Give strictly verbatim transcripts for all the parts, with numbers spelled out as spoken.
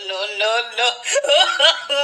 no, no, no.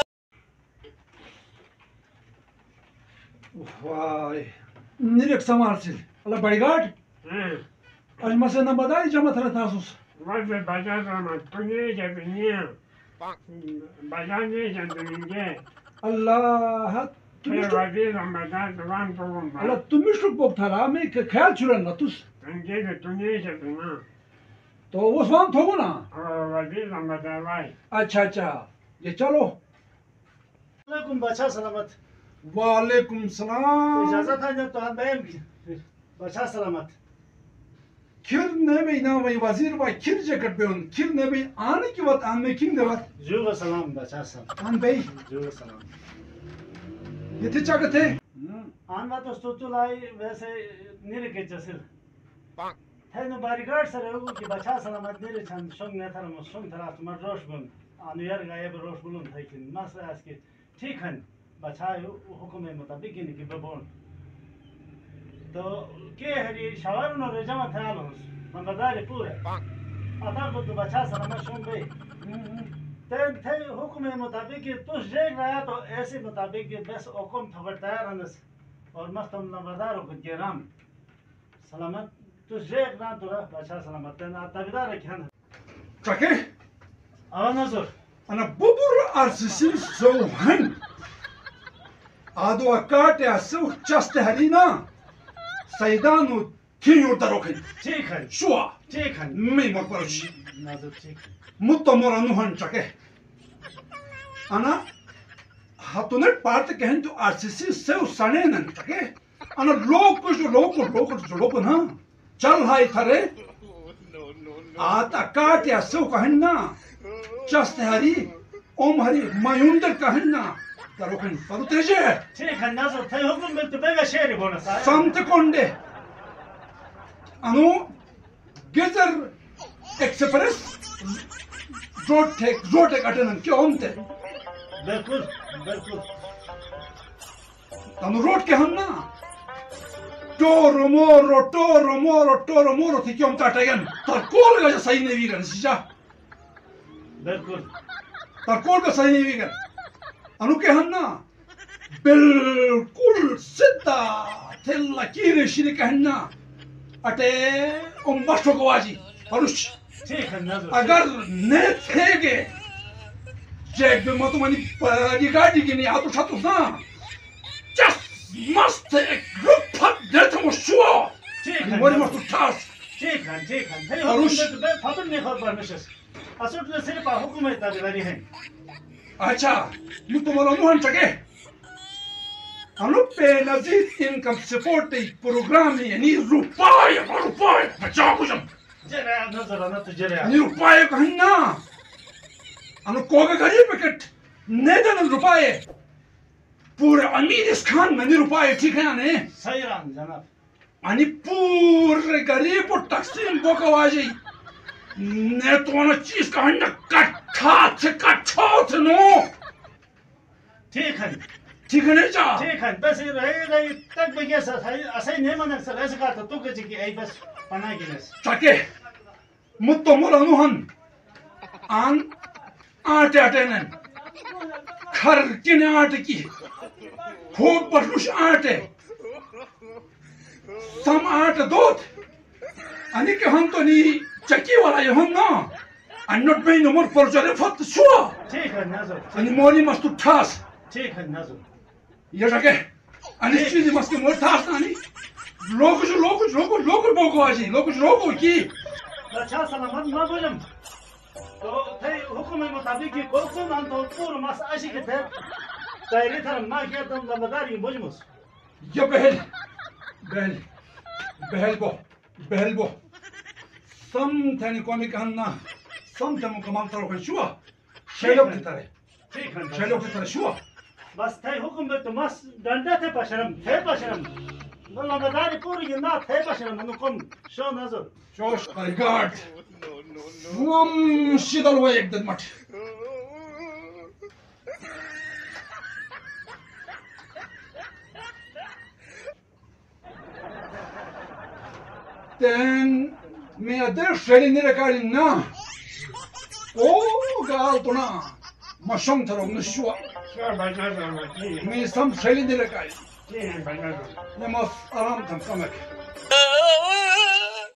Vay. Nereye samarsil? Allah bodyguard? Hmm. Almasana badai jama thara tasus. Vabbè, baciata, tu niente, veniamo. Baciate, gente, ninguém. Allah. Che va dire, baciata, quanto vuoi. Allah tumishluk bok thara me ख्याल चुरन natus. Ninguém, tu niente, veniamo. तो वो स्वाम थोगो ना. Va dire, baciata, vai. अच्छा अच्छा ये चलो. वालेकुम बच्चा सलामत. वालेकुम सलाम. इजाजत है जब तो हम बैम बच्चा सलामत. किर ने भी ना वही वजीर भाई किर जगत पे उन किर ने भी आने की बात आने में किंग देवत. जो सलाम बच्चा सलाम. आन भाई. जो सलाम. ये थे चाकत है. आन बात तो सोचो लाई वैसे निरे के जैसे. है ना बारीगार्ड सर है वो कि बच्चा सलामत निरे चंद शंग ने थारा मशंग थारा तुम्हार रोश बन. आनुयार गाये ब रोश बुलून था कि मसला है कि ठीक है बच्चा हुक्म में मुताबिक ही नहीं कि बबोन. तो के हरी शवार नो रेजमा था लोस मंगदारी पूरे आता को तो बच्चा सलामत शों गए ते थे हुक्म के मुताबिक तो जेग रहा तो ऐसे मुताबिक बस हुक्म थवर तैयार हनस और मस्त हम नंबरदार को गेराम सलामत तो जेग ना तो बच्चा सलामत ना तबीदार रखन ट्रके आवा नजर अना बुबुर आरसीसी सो हन आदो अकाटे असो चस्ट हरीना सैदानु थियोर दरोखन ठीक है शुआ ठीक है मैं मत परोश नजर ठीक मुत्तो मोरा नुहन ट्रके अना हातुने पार्ट कहन तो आरसीसी से सने न ट्रके अना लोग कुछ लोग को लोग को लोग ना चल हाय थरे आता काटे असो कहन ना चस्ट हरी ओम हरी मायुंदर कहन ना दरोखन परुतेजे ठीक है नजर थे हुक्म में तो बेगा शेर बोना सा संत कोंडे अनु गेजर एक्सप्रेस रोड टेक रोड टेक अटेनन क्यों हमते बिल्कुल बिल्कुल अनु रोड के हम ना टोरो मोरो टोरो मोरो टोरो मोरो थी क्यों हमता अटेगन तर कोल का सही नहीं वीगन सिजा बिल्कुल तर कोल का सही नहीं वीगन अनु के हम ना बिल्कुल सीधा थिल्ला कीरे शिने कहना अटे ओम बस्टो को आजी परुष ठीक है नजर अगर ने थेगे जेग में मत मनी परी गाड़ी की नहीं आतो छातो ना जस्ट मस्त एक ग्रुप फट देता मो शुआ ठीक है मोरी मस्त ठास ठीक है ठीक है थे हुक्म में तो बे फतन नहीं खबर परमिशन असुट ने सिर्फ हुक्म में ताबीदारी है अच्छा मुझे तुम्हारा मुहन चके अनुपे नजीर इनकम सपोर्ट प्रोग्राम है यानी रुपये रुपये बचाओ कुछ जरा नजर आना तो जरा यानी रुपये कहना अनु कोगे गरीब पैकेट ने देना रुपये पूरे अमीर इस खान में नहीं रुपये ठीक है ने सही राम जनाब अनि पूरे गरीब और तकसीम बोकवाजी ने तो ना चीज कहना कट्ठा से कट्ठा से नो ठीक है ठीक है नहीं जा ठीक है बस ये रहेगा ये तक बगे सही असही नहीं मन सर ऐसे का तो तू के जी आई बस पना गिनस चके मुत्तो मोला नुहन आन आटे आटे नन खर किने आटे की खूब बटलुश आटे सम आटे दोत अनि के हम तो नी चकी वाला ये हम ना अन्नट में नमर पर चले फत शुआ ठीक है नजर अनि मोनी मस्तु ठास ठीक है नजर ये जगह अनि चीज मस्त मोर ठास ना नी लोग जो लोग लोग लोग बोको आजी लोग लोग की अच्छा सलामत ना बोलम तो थे हुक्म के मुताबिक ये कोई कोई मान तो पूरा मास आशी के थे तैयारी था ना किया तुम जिम्मेदारी बुझमुस ये बहल बहल बहल बो बहल बो सम थने कॉमिक हन्ना सम थने कमाल तरह का शुआ शेलोक की तरह ठीक है शेलोक की तरह शुआ बस थे हुक्म में तो मास डंडा थे पशरम थे पशरम वल्ला मदारी पूरी ये ना थे पशरम हम कौन शो नजर जोश रिगार्ड वम शिदल वे एक दिन मत Den med det skjer inn i rekalen nå. ओ गाल तो ना मशंग थरो नशुआ सब बजा दो ठीक है मी सम शैली दिले का ठीक है बजा दो नमस आराम थम समझ